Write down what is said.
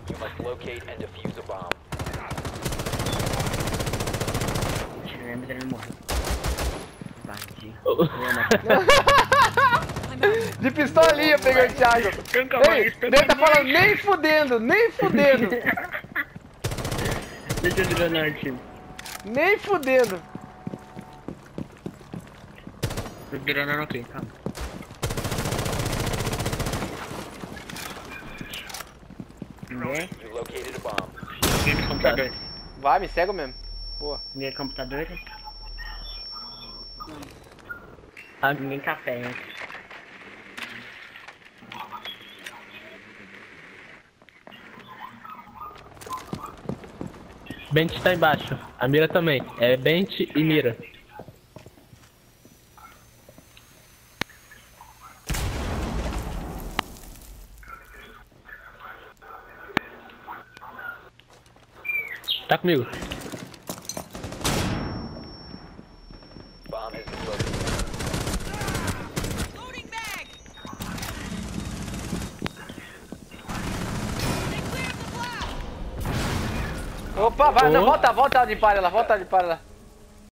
You must locate and defuse a bomb. Mas ele não morreu. Vadia. De pistolinha peguei o Thiago. Ei, ele tá falando nem fudendo, nem fudendo. Deixa eu desgranar aqui. Nem fudendo. Tô desgranando aqui, calma. Ninguém? You located a bomb. Ninguém de computador. Vai, me cego mesmo. Boa. Ninguém de computador. Ah, ninguém café, hein? Bent tá embaixo. A mira também. É Bent e mira. Tá comigo. Bomb has been located. Loading mag! They cleared the blast! Opa, vai, não, volta de para ela, volta de para ela.